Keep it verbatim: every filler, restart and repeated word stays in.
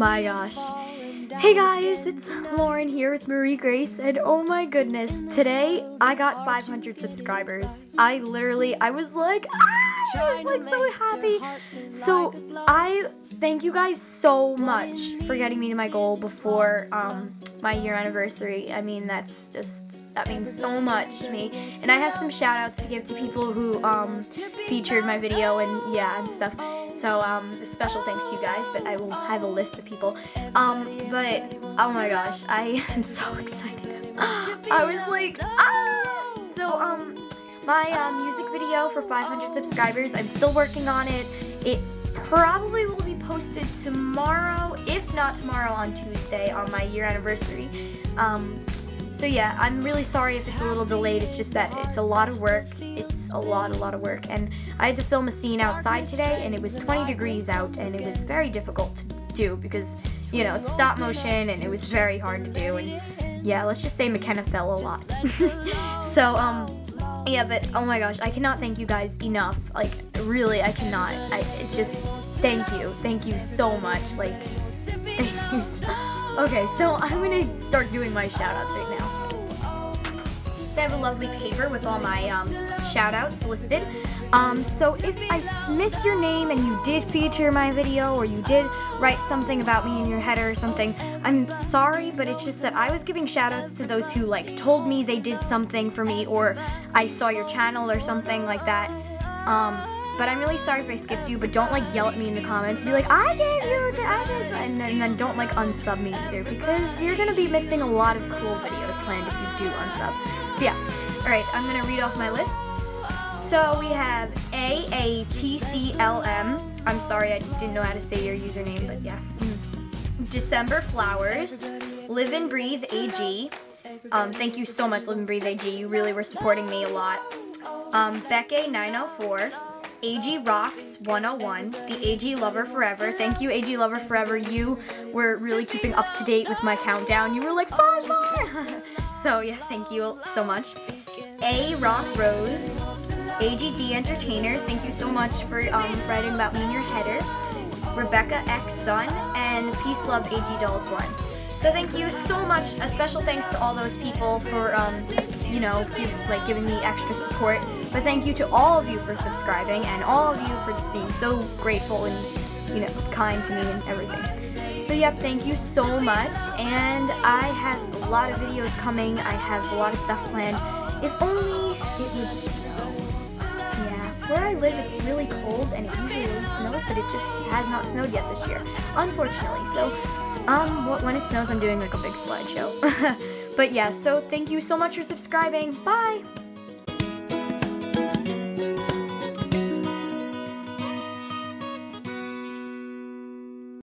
my gosh. Hey guys, it's Lauren here with Marie Grace, and oh my goodness, today I got five hundred subscribers. I literally, I was like, ah, I was like so happy. So I thank you guys so much for getting me to my goal before um, my year anniversary. I mean, that's just, that means so much to me. And I have some shout outs to give to people who um, featured my video and yeah, and stuff. So um, a special thanks to you guys, but I will have a list of people. Um, but oh my gosh, I am so excited. I was like, ah! So um, my uh, music video for five hundred subscribers, I'm still working on it. It probably will be posted tomorrow, if not tomorrow on Tuesday on my year anniversary. Um, So yeah, I'm really sorry if it's a little delayed. It's just that it's a lot of work. It's a lot, a lot of work. And I had to film a scene outside today, and it was twenty degrees out, and it was very difficult to do because, you know, it's stop motion, and it was very hard to do. And yeah, let's just say McKenna fell a lot. So, um, yeah, but oh my gosh, I cannot thank you guys enough. Like, really, I cannot. I it's just, thank you. Thank you so much. Like, okay, so I'm gonna start doing my shout-outs right now. So I have a lovely paper with all my um, shout-outs listed. Um, so if I missed your name and you did feature my video, or you did write something about me in your header or something, I'm sorry, but it's just that I was giving shout-outs to those who like told me they did something for me, or I saw your channel or something like that. Um, But I'm really sorry if I skipped you, but don't like yell at me in the comments. Be like, I gave you the I did, and then, and then don't like unsub me either, because you're gonna be missing a lot of cool videos planned if you do unsub. So yeah, all right, I'm gonna read off my list. So we have A A T C L M. I'm sorry, I didn't know how to say your username, but yeah. December Flowers, Live and Breathe A G. Um, thank you so much, Live and Breathe A G. You really were supporting me a lot. Um, Becca nine oh four. A G Rocks one oh one, the A G Lover Forever. Thank you, A G Lover Forever. You were really keeping up to date with my countdown. You were like, five more! So yeah, thank you so much. A Rock Rose, A G D Entertainers. Thank you so much for um, writing about me in your header. Rebecca X Sun, and Peace Love A G Dolls one. So thank you so much. A special thanks to all those people for, um, you know, give, like giving me extra support. But thank you to all of you for subscribing, and all of you for just being so grateful and, you know, kind to me and everything. So yep, thank you so much. And I have a lot of videos coming. I have a lot of stuff planned. If only it would snow. Yeah, where I live it's really cold and it usually really snows, but it just has not snowed yet this year, unfortunately. So um, when it snows, I'm doing like a big slideshow. But yeah, so thank you so much for subscribing. Bye!